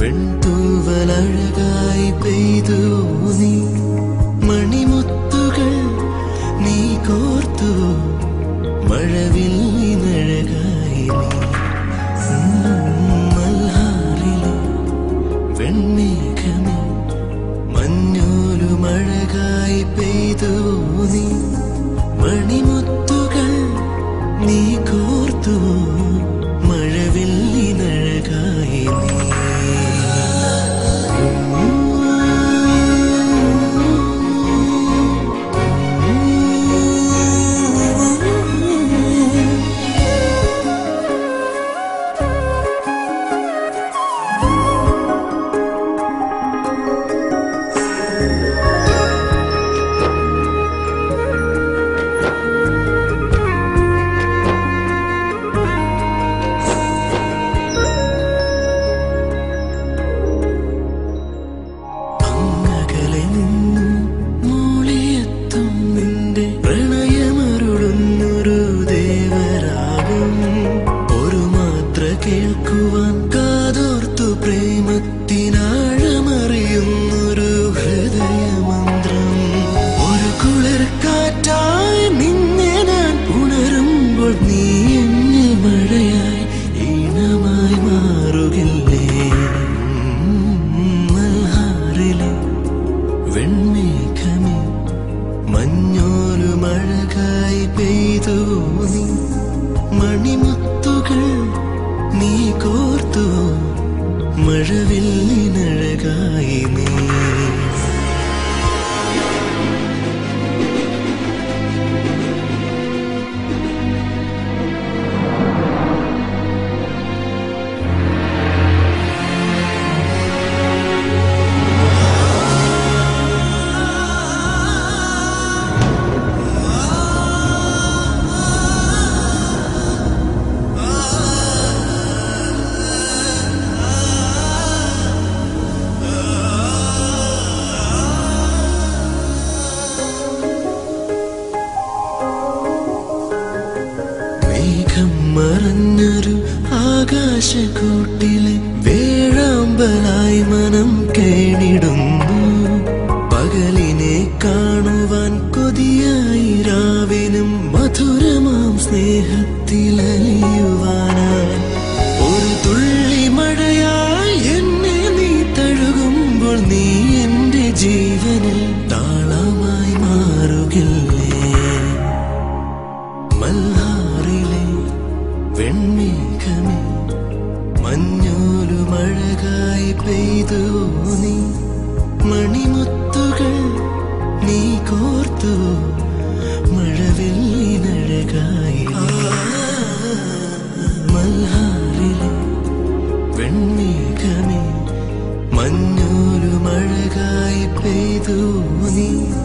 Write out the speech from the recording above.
വെൺതൂവലഴകായി പെയ്തു നീ മണിമുത്തുകൾ നീ കോർത്തു മഴവില്ലിനഴകായി നീ മൽഹാറിലെ വെൺമേഘമേ മഞ്ഞോലുമഴകായി പെയ്തു നീ മണിമുത്തുകൾ നീ കോർത്തു മഴവില്ലിനഴകായി നീ കേൾക്കുവാൻ കാതോർത്തു പ്രേമത്തിനാഴമറിയുന്നൊരു ഹൃദയമന്ത്രം ഒരു കുളിർ കാറ്റായി നിന്നെ ഞാൻ ഉണരുമ്പോൾ നീ എന്നിൽ മഴയായി ഈണമായി മാറുകില്ലേ മൽഹാറിലെ വെൺമേഘമേ മഞ്ഞോലുമഴകായി പെയ്തു നീ മണിമുത്തുകൾ നീ കോർത്തു മഴവില്ലിനഴകായി നീ മറഞ്ഞൊരു ആകാശക്കൂട്ടിലെ വേഴാമ്പലായി മനം കേണിടുന്നു പകലിനെ കാണുവാൻ കൊതിയായി രാവിനും മധുരമാം സ്നേഹത്തിലലിയുവാനായി ഒരു തുള്ളി മഴയായി എന്നെ നീ തഴുകുമ്പോൾ നീ എന്റെ ജീവനിൽ താളമായി മാറുകില്ലേ മൽഹാറിലെ വെൺമേഘമേ മഞ്ഞോലുമഴകായി പെയ്തു നീ മണിമുത്തുകൾ നീ കോർത്തു മഴവില്ലിനഴകായി മൽഹാറിലെ വെൺമേഘമേ മഞ്ഞോലുമഴകായി പെയ്തു നീ